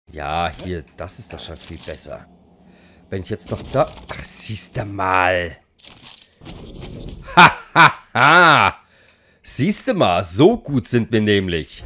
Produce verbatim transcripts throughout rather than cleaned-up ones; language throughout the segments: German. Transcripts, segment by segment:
Ja, hier, das ist doch schon viel besser. Wenn ich jetzt noch da... Ach, siehst du mal. Ha, ha, ha. Siehst du mal, so gut sind wir nämlich.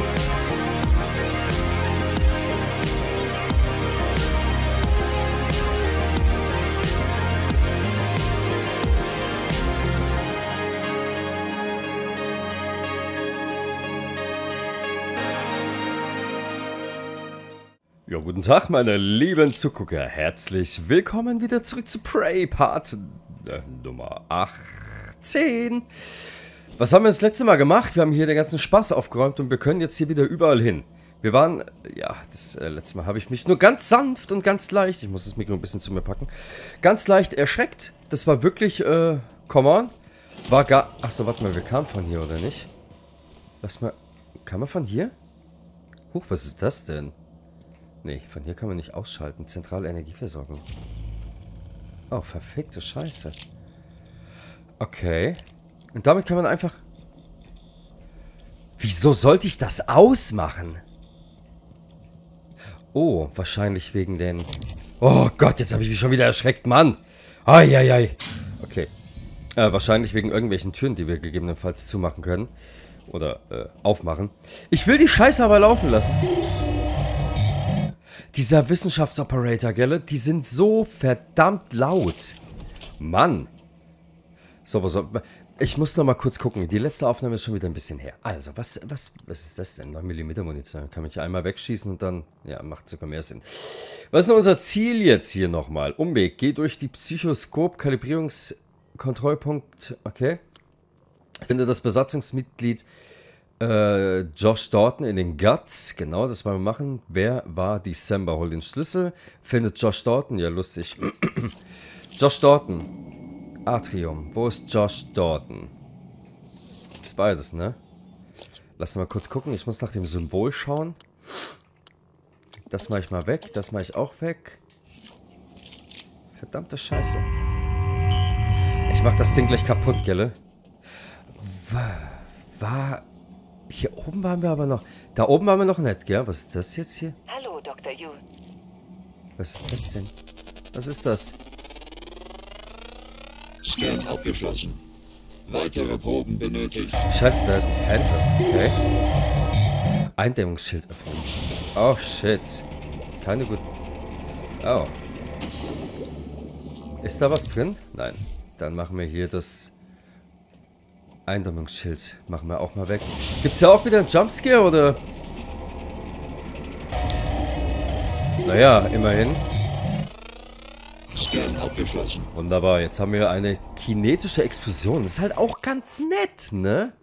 Ja, guten Tag, meine lieben Zugucker. Herzlich willkommen wieder zurück zu Prey, Part äh, Nummer achtzehn. Was haben wir das letzte Mal gemacht? Wir haben hier den ganzen Spaß aufgeräumt und wir können jetzt hier wieder überall hin. Wir waren, ja, das äh, letzte Mal habe ich mich nur ganz sanft und ganz leicht, ich muss das Mikro ein bisschen zu mir packen, ganz leicht erschreckt. Das war wirklich, äh, come on. War gar, achso, warte mal, wir kamen von hier, oder nicht? Lass mal, kam man von hier? Huch, was ist das denn? Nee, von hier kann man nicht ausschalten. Zentrale Energieversorgung. Oh, verfickte Scheiße. Okay. Und damit kann man einfach... Wieso sollte ich das ausmachen? Oh, wahrscheinlich wegen den... Oh Gott, jetzt habe ich mich schon wieder erschreckt, Mann. Eieiei. Okay. Äh, wahrscheinlich wegen irgendwelchen Türen, die wir gegebenenfalls zumachen können. Oder äh, aufmachen. Ich will die Scheiße aber laufen lassen. Dieser Wissenschaftsoperator, gell? Die sind so verdammt laut. Mann. So, was soll... Ich muss noch mal kurz gucken. Die letzte Aufnahme ist schon wieder ein bisschen her. Also, was, was, was ist das denn? neun Millimeter Munition. Kann mich einmal wegschießen und dann... Ja, macht sogar mehr Sinn. Was ist denn unser Ziel jetzt hier nochmal? Umweg. Geh durch die Psychoskop-Kalibrierungskontrollpunkt. Okay. Finde das Besatzungsmitglied... Äh, Josh Dalton in den Guts, genau, das wollen wir machen. Wer war December? Hol den Schlüssel. Findet Josh Dalton, ja lustig. Josh Dalton. Atrium. Wo ist Josh Dalton? Ist beides, ne? Lass mal kurz gucken, ich muss nach dem Symbol schauen. Das mache ich mal weg, das mache ich auch weg. Verdammte Scheiße. Ich mach das Ding gleich kaputt, gell? War... Hier oben waren wir aber noch... Da oben waren wir noch nicht, gell? Was ist das jetzt hier? Hallo, Doktor Yu. Was ist das denn? Was ist das? Scan abgeschlossen. Weitere Proben benötigt. Scheiße, da ist ein Phantom. Okay. Eindämmungsschild öffnen. Oh, shit. Keine gut... Oh. Ist da was drin? Nein. Dann machen wir hier das... Eindämmungsschild. Machen wir auch mal weg. Gibt's ja auch wieder einen Jumpscare, oder? Naja, immerhin. Scan abgeschlossen. Wunderbar, jetzt haben wir eine kinetische Explosion. Das ist halt auch ganz nett, ne?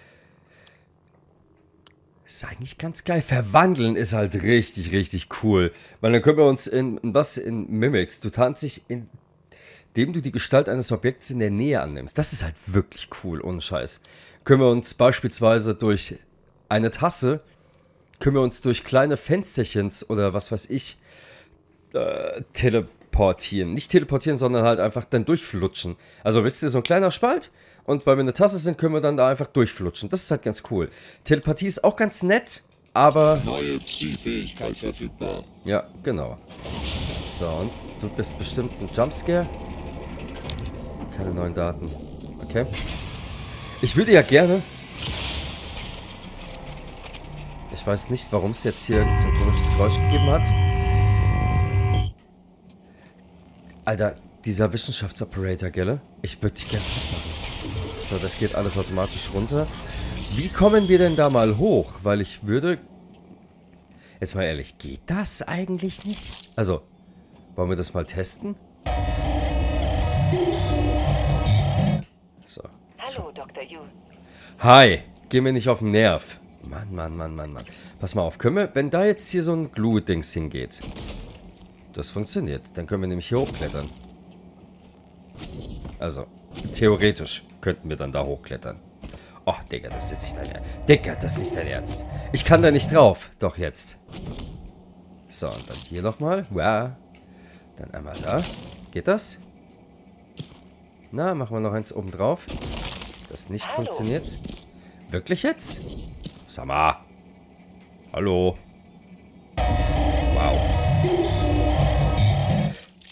Ist eigentlich ganz geil. Verwandeln ist halt richtig, richtig cool. Weil dann können wir uns in, in was? In Mimics. Du tanzt dich in... Indem du die Gestalt eines Objekts in der Nähe annimmst. Das ist halt wirklich cool, ohne Scheiß. Können wir uns beispielsweise durch eine Tasse, können wir uns durch kleine Fensterchens oder was weiß ich, äh, teleportieren. Nicht teleportieren, sondern halt einfach dann durchflutschen. Also wisst ihr, so ein kleiner Spalt und weil wir eine Tasse sind, können wir dann da einfach durchflutschen. Das ist halt ganz cool. Telepathie ist auch ganz nett, aber... Neue Zielfähigkeit verfügbar. Ja, genau. So, und du bist bestimmt ein Jumpscare. Keine neuen Daten. Okay. Ich würde ja gerne... Ich weiß nicht, warum es jetzt hier so ein komisches Geräusch gegeben hat. Alter, dieser Wissenschaftsoperator, gell? Ich würde dich gerne machen. So, das geht alles automatisch runter. Wie kommen wir denn da mal hoch? Weil ich würde... Jetzt mal ehrlich, geht das eigentlich nicht? Also, wollen wir das mal testen? So. Hallo, Doktor Yu. Hi, geh mir nicht auf den Nerv. Mann, Mann, Mann, Mann, Mann. Pass mal auf, können wir, wenn da jetzt hier so ein Glue-Dings hingeht, das funktioniert, dann können wir nämlich hier hochklettern. Also, theoretisch könnten wir dann da hochklettern. Oh, Digga, das ist nicht dein Ernst. Digga, das ist nicht dein Ernst. Ich kann da nicht drauf. Doch, jetzt. So, und dann hier nochmal. Wow. Dann einmal da. Geht das? Na, machen wir noch eins oben drauf. Das nicht Hallo. funktioniert. Wirklich jetzt? Sag mal. Hallo.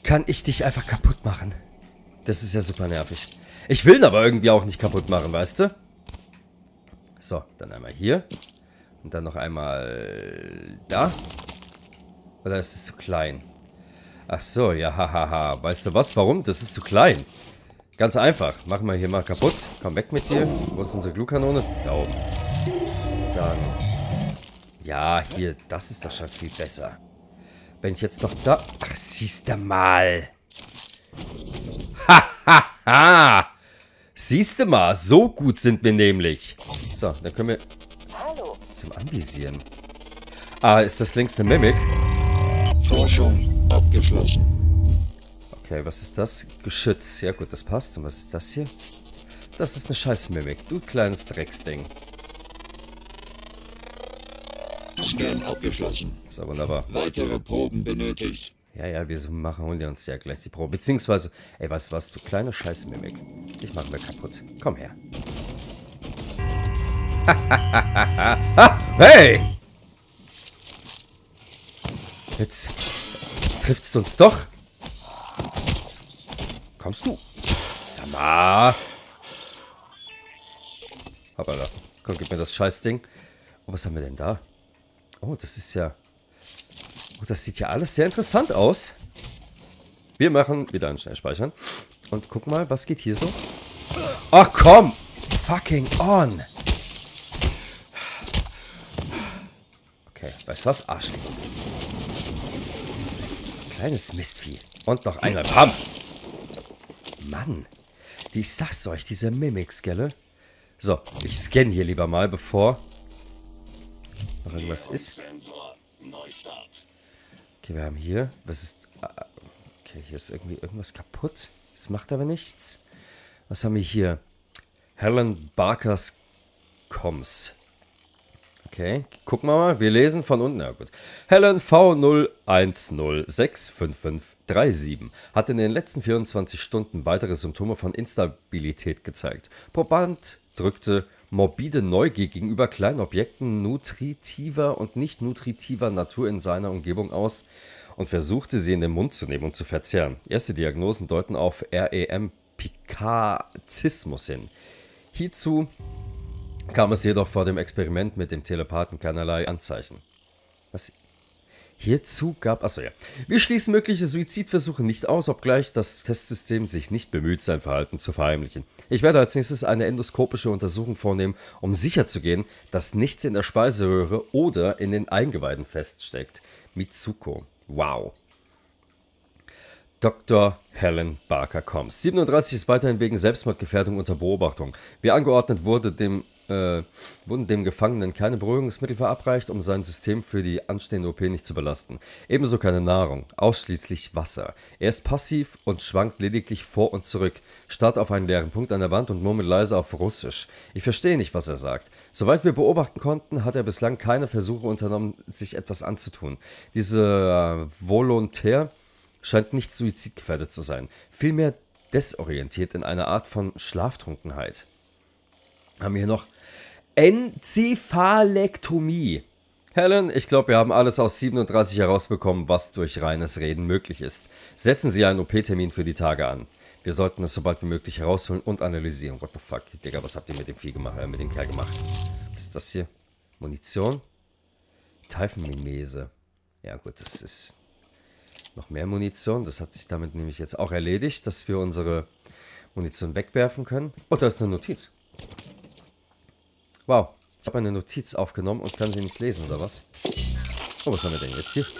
kann ich dich einfach kaputt machen? Das ist ja super nervig. Ich will ihn aber irgendwie auch nicht kaputt machen, weißt du? So, dann einmal hier. Und dann noch einmal da. Oder ist es zu klein? Ach so, ja, hahaha. Weißt du was? Warum? Das ist zu klein. Ganz einfach. Machen wir hier mal kaputt. Komm weg mit dir. Wo ist unsere Glutkanone? Da oben. Dann. Ja, hier. Das ist doch schon viel besser. Wenn ich jetzt noch da... Ach, siehst du mal. Hahaha. Siehst du mal. So gut sind wir nämlich. So, dann können wir... Zum Anvisieren. Ah, ist das links eine Mimik? Forschung abgeschlossen. Okay, was ist das? Geschütz. Ja gut, das passt. Und was ist das hier? Das ist eine scheiß Mimik. Du kleines Drecksding. Scan abgeschlossen. So, wunderbar. Weitere Proben benötigt. Ja, ja, wir machen, holen uns ja gleich die Probe. Beziehungsweise, ey, weißt du was? Du kleine scheiß Mimik. Dich machen wir kaputt. Komm her. Ah, hey! Jetzt trifft's uns doch. Kommst du? Sag mal. Hoppala. Komm, gib mir das Scheißding. Oh, was haben wir denn da? Oh, das ist ja... Oh, das sieht ja alles sehr interessant aus. Wir machen wieder einen Schnellspeichern. Und guck mal, was geht hier so? Ach komm! Fucking on! Okay, weißt du was? Arschloch. Kleines Mistvieh. Und noch einmal. Bam! Mann. Die, ich sag's euch, diese Mimics, gell? So, ich scanne hier lieber mal, bevor noch irgendwas ist. Okay, wir haben hier... Was ist... Okay, hier ist irgendwie irgendwas kaputt. Das macht aber nichts. Was haben wir hier? Helen Barkers Comms. Okay, gucken wir mal. Wir lesen von unten. Na gut. Helen V null eins null sechs fünf fünf drei sieben hat in den letzten vierundzwanzig Stunden weitere Symptome von Instabilität gezeigt. Proband drückte morbide Neugier gegenüber kleinen Objekten nutritiver und nicht nutritiver Natur in seiner Umgebung aus und versuchte sie in den Mund zu nehmen und zu verzehren. Erste Diagnosen deuten auf R E M-Pikazismus hin. Hierzu kam es jedoch vor dem Experiment mit dem Telepathen keinerlei Anzeichen. Was? Hierzu gab... Achso, ja. Wir schließen mögliche Suizidversuche nicht aus, obgleich das Testsystem sich nicht bemüht, sein Verhalten zu verheimlichen. Ich werde als nächstes eine endoskopische Untersuchung vornehmen, um sicherzugehen, dass nichts in der Speiseröhre oder in den Eingeweiden feststeckt. Mitsuko. Wow. Doktor Helen Barker Comms. siebenunddreißig ist weiterhin wegen Selbstmordgefährdung unter Beobachtung. Wie angeordnet wurde dem, äh, wurden dem Gefangenen keine Beruhigungsmittel verabreicht, um sein System für die anstehende O P nicht zu belasten. Ebenso keine Nahrung, ausschließlich Wasser. Er ist passiv und schwankt lediglich vor und zurück, starrt auf einen leeren Punkt an der Wand und murmelt leise auf Russisch. Ich verstehe nicht, was er sagt. Soweit wir beobachten konnten, hat er bislang keine Versuche unternommen, sich etwas anzutun. Diese äh, Volontär scheint nicht suizidgefährdet zu sein, vielmehr desorientiert in einer Art von Schlaftrunkenheit. Haben wir hier noch Enzephalektomie. Helen, ich glaube, wir haben alles aus siebenunddreißig herausbekommen, was durch reines Reden möglich ist. Setzen Sie einen O P-Termin für die Tage an. Wir sollten es so bald wie möglich herausholen und analysieren. What the fuck, Digga, was habt ihr mit dem Vieh gemacht, äh, mit dem Kerl gemacht? Was ist das hier? Munition? Teufenmimese. Ja gut, das ist... Noch mehr Munition. Das hat sich damit nämlich jetzt auch erledigt, dass wir unsere Munition wegwerfen können. Oh, da ist eine Notiz. Wow. Ich habe eine Notiz aufgenommen und kann sie nicht lesen, oder was? Oh, was haben wir denn jetzt hier?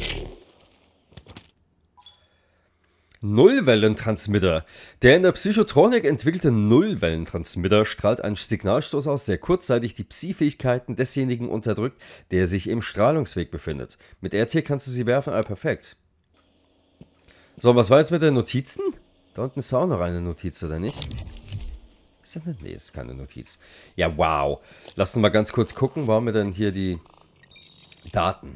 Nullwellentransmitter. Der in der Psychotronik entwickelte Nullwellentransmitter strahlt einen Signalstoß aus, der kurzzeitig die Psi-Fähigkeiten desjenigen unterdrückt, der sich im Strahlungsweg befindet. Mit R T kannst du sie werfen. Ah, perfekt. So, was war jetzt mit den Notizen? Da unten ist auch noch eine Notiz, oder nicht? Ist das nicht? Nee, ist keine Notiz. Ja, wow. Lass uns mal ganz kurz gucken. Wo haben wir denn hier die Daten?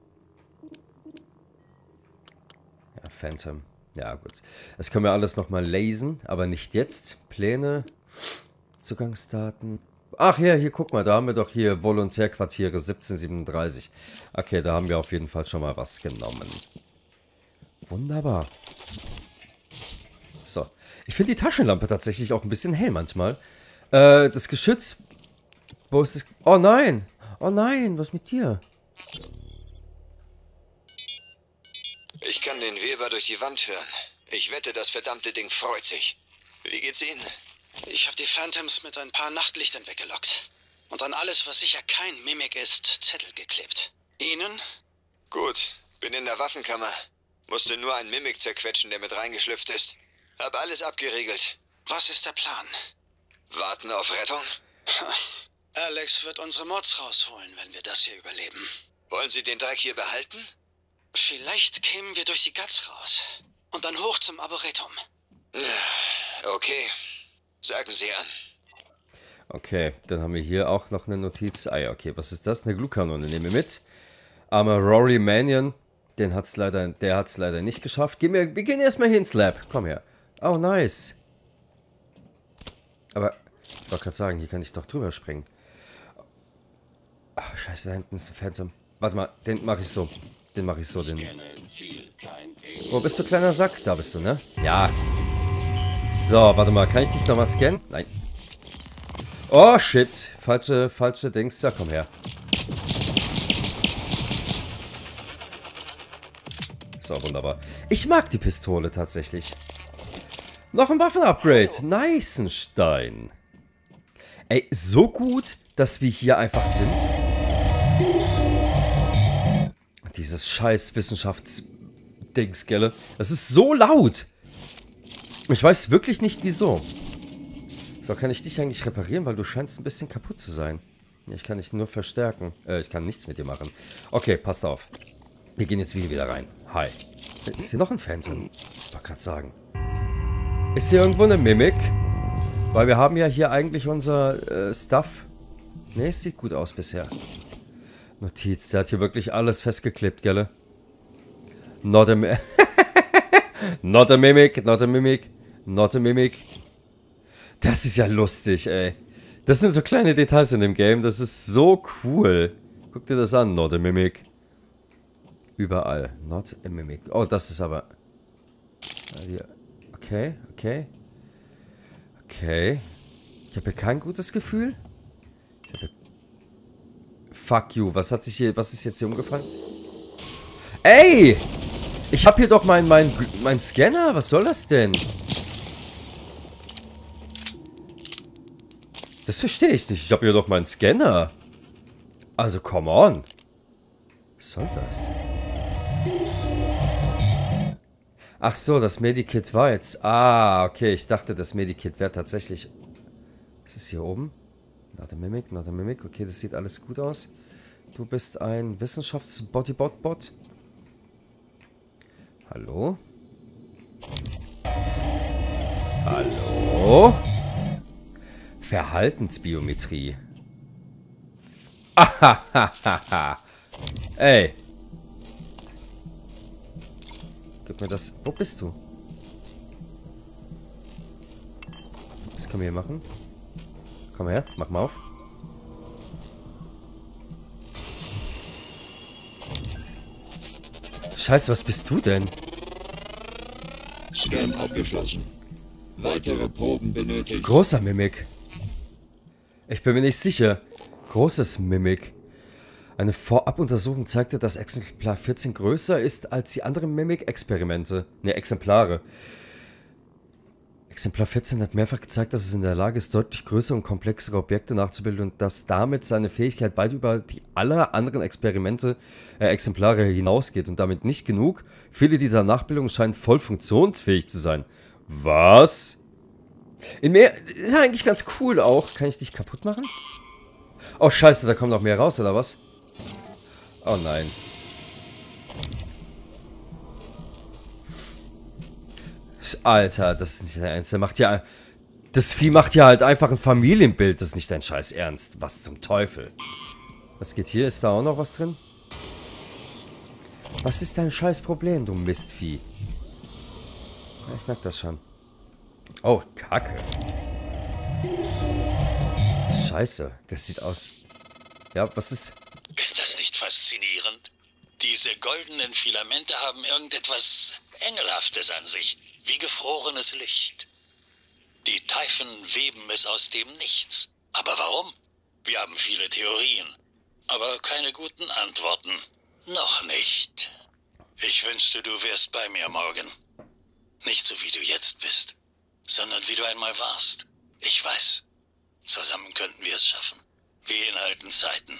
Ja, Phantom. Ja, gut. Das können wir alles nochmal lesen, aber nicht jetzt. Pläne, Zugangsdaten. Ach ja, hier, guck mal, da haben wir doch hier Volontärquartiere siebzehnhundertsiebenunddreißig. Okay, da haben wir auf jeden Fall schon mal was genommen. Wunderbar. So. Ich finde die Taschenlampe tatsächlich auch ein bisschen hell manchmal. Äh, das Geschütz... Wo ist das... Oh nein! Oh nein, was mit dir? Ich kann den Weber durch die Wand hören. Ich wette, das verdammte Ding freut sich. Wie geht's Ihnen? Ich habe die Phantoms mit ein paar Nachtlichtern weggelockt. Und an alles, was sicher kein Mimik ist, Zettel geklebt. Ihnen? Gut, bin in der Waffenkammer. Musste nur einen Mimik zerquetschen, der mit reingeschlüpft ist. Hab alles abgeriegelt. Was ist der Plan? Warten auf Rettung? Alex wird unsere Mods rausholen, wenn wir das hier überleben. Wollen Sie den Dreck hier behalten? Vielleicht kämen wir durch die Guts raus. Und dann hoch zum Arboretum. Okay. Sagen Sie an. Okay, dann haben wir hier auch noch eine Notiz. Ah ja, okay, was ist das? Eine Glutkanone, nehmen wir mit. Armer Rory Manion, den hat's leider, der hat es leider nicht geschafft. Gehen wir, wir gehen erstmal hier ins Lab. Komm her. Oh, nice. Aber, ich wollte gerade sagen, hier kann ich doch drüber springen. Ach, scheiße, da hinten ist ein Phantom. Warte mal, den mache ich so. Den mache ich so, den. Wo bist du, kleiner Sack? Da bist du, ne? Ja. So, warte mal, kann ich dich nochmal scannen? Nein. Oh, shit. Falsche, falsche Dings. Ja, komm her. So, wunderbar. Ich mag die Pistole tatsächlich. Noch ein Waffenupgrade. Neißenstein. Ey, so gut, dass wir hier einfach sind. Dieses scheiß Wissenschaftsdings, gell? Das ist so laut. Ich weiß wirklich nicht, wieso. So, kann ich dich eigentlich reparieren, weil du scheinst ein bisschen kaputt zu sein. Ich kann dich nur verstärken. Äh, ich kann nichts mit dir machen. Okay, passt auf. Wir gehen jetzt wieder rein. Hi. Ist hier noch ein Phantom? Ich wollte gerade sagen. Ist hier irgendwo eine Mimik? Weil wir haben ja hier eigentlich unser äh, Stuff. Ne, es sieht gut aus bisher. Notiz, der hat hier wirklich alles festgeklebt, gell? Not a Mimic. Not a Mimic, not a Mimic, not a Mimic. Das ist ja lustig, ey. Das sind so kleine Details in dem Game, das ist so cool. Guck dir das an, not a Mimic. Überall, not a Mimic. Oh, das ist aber... Okay, okay. Okay. Ich habe hier kein gutes Gefühl. Ich habe hier... Fuck you, was hat sich hier... Was ist jetzt hier umgefallen? Ey! Ich habe hier doch mein, mein, mein Scanner. Was soll das denn? Das verstehe ich nicht. Ich habe hier doch meinen Scanner. Also, come on. Was soll das? Ach so, das Medikit war jetzt... Ah, okay. Ich dachte, das Medikit wäre tatsächlich... Was ist hier oben? Not a Mimic, not a Mimic. Okay, das sieht alles gut aus. Du bist ein Wissenschafts-Bodybot-Bot. Hallo? Hallo? Verhaltensbiometrie. Ahahaha. Ey. Gib mir das. Wo bist du? Was können wir hier machen? Komm her, mach mal auf. Scheiße, was bist du denn? Scan abgeschlossen. Weitere Proben benötigt. Großer Mimik. Ich bin mir nicht sicher. Großes Mimik. Eine Vorabuntersuchung zeigte, dass Exemplar vierzehn größer ist als die anderen Mimik-Experimente. Ne, Exemplare. Exemplar vierzehn hat mehrfach gezeigt, dass es in der Lage ist, deutlich größere und komplexere Objekte nachzubilden und dass damit seine Fähigkeit weit über die aller anderen Experimente, äh, Exemplare hinausgeht und damit nicht genug. Viele dieser Nachbildungen scheinen voll funktionsfähig zu sein. Was? In mehr ist ja eigentlich ganz cool auch. Kann ich dich kaputt machen? Oh scheiße, da kommt noch mehr raus, oder was? Oh nein. Alter, das ist nicht dein Ernst. Der macht ja... Das Vieh macht ja halt einfach ein Familienbild. Das ist nicht dein scheiß Ernst. Was zum Teufel? Was geht hier? Ist da auch noch was drin? Was ist dein scheiß Problem, du Mistvieh? Ja, ich merke das schon. Oh, Kacke. Scheiße, das sieht aus... Ja, was ist... Ist das nicht faszinierend? Diese goldenen Filamente haben irgendetwas Engelhaftes an sich. wie gefrorenes Licht. Die Typhon weben es aus dem Nichts. Aber warum? Wir haben viele Theorien, aber keine guten Antworten. Noch nicht. Ich wünschte, du wärst bei mir morgen. Nicht so, wie du jetzt bist, sondern wie du einmal warst. Ich weiß, zusammen könnten wir es schaffen. Wie in alten Zeiten.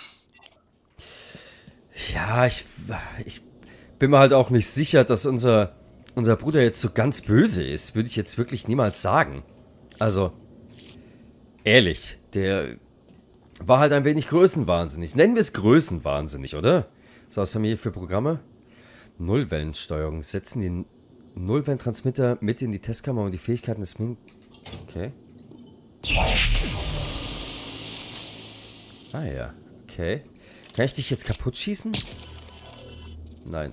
Ja, ich, ich bin mir halt auch nicht sicher, dass unser, unser Bruder jetzt so ganz böse ist. Würde ich jetzt wirklich niemals sagen. Also, ehrlich, der war halt ein wenig größenwahnsinnig. Nennen wir es größenwahnsinnig, oder? So, was haben wir hier für Programme? Nullwellensteuerung. Setzen den Nullwellentransmitter mit in die Testkammer und die Fähigkeiten des Min... Okay. Ah ja, okay. Kann ich dich jetzt kaputt schießen? Nein.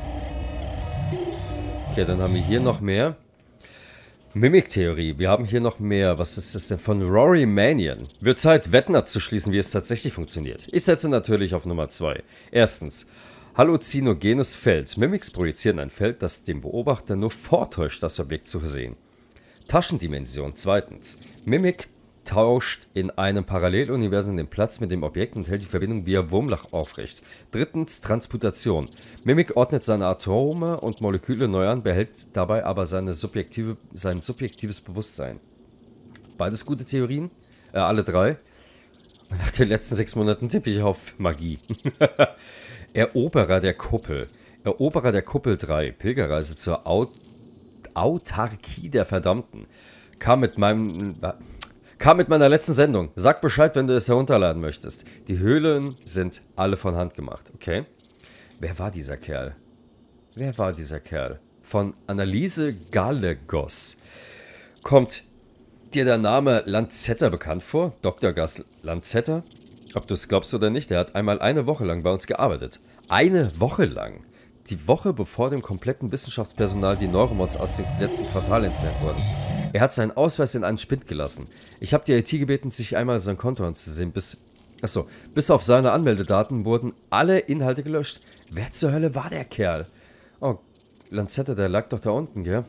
Okay, dann haben wir hier noch mehr. Mimik-Theorie. Wir haben hier noch mehr. Was ist das denn? Von Rory Manion. Wird Zeit, Wetten abzuschließen, wie es tatsächlich funktioniert. Ich setze natürlich auf Nummer zwei. Erstens. Halluzinogenes Feld. Mimics projizieren ein Feld, das dem Beobachter nur vortäuscht, das Objekt zu sehen. Taschendimension. Zweitens. Mimik tauscht in einem Paralleluniversum den Platz mit dem Objekt und hält die Verbindung via Wurmloch aufrecht. Drittens, Transmutation. Mimik ordnet seine Atome und Moleküle neu an, behält dabei aber seine subjektive, sein subjektives Bewusstsein. Beides gute Theorien, äh, alle drei. Und nach den letzten sechs Monaten tippe ich auf Magie. Eroberer der Kuppel. Eroberer der Kuppel drei. Pilgerreise zur Aut Autarkie der Verdammten. Kam mit meinem... Kam mit meiner letzten Sendung. Sag Bescheid, wenn du es herunterladen möchtest. Die Höhlen sind alle von Hand gemacht, okay? Wer war dieser Kerl? Wer war dieser Kerl? Von Anneliese Gallegos. Kommt dir der Name Lanzetta bekannt vor? Doktor Gas Lanzetta? Ob du es glaubst oder nicht, er hat einmal eine Woche lang bei uns gearbeitet. Eine Woche lang. Die Woche bevor dem kompletten Wissenschaftspersonal die Neuromods aus dem letzten Quartal entfernt wurden. Er hat seinen Ausweis in einen Spind gelassen. Ich habe die I T gebeten, sich einmal sein Konto anzusehen, bis... Achso, bis auf seine Anmeldedaten wurden alle Inhalte gelöscht. Wer zur Hölle war der Kerl? Oh, Lanzetta, der lag doch da unten, gell?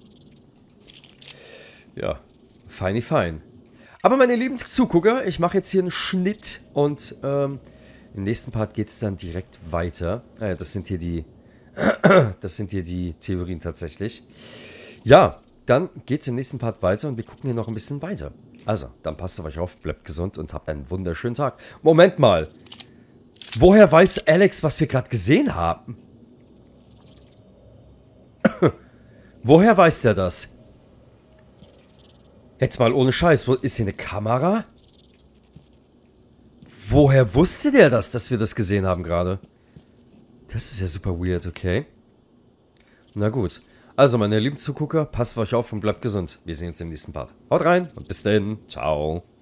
Ja, feini fein. Aber meine lieben Zugucker, ich mache jetzt hier einen Schnitt und ähm, im nächsten Part geht es dann direkt weiter. Ah ja, das sind hier die... Das sind hier die Theorien tatsächlich. Ja, dann geht es im nächsten Part weiter und wir gucken hier noch ein bisschen weiter. Also, dann passt auf euch auf, bleibt gesund und habt einen wunderschönen Tag. Moment mal. Woher weiß Alex, was wir gerade gesehen haben? Woher weiß der das? Jetzt mal ohne Scheiß, wo ist hier eine Kamera? Woher wusste der das, dass wir das gesehen haben gerade? Das ist ja super weird, okay. Na gut. Also, meine lieben Zugucker, passt auf euch auf und bleibt gesund. Wir sehen uns im nächsten Part. Haut rein und bis dahin. Ciao.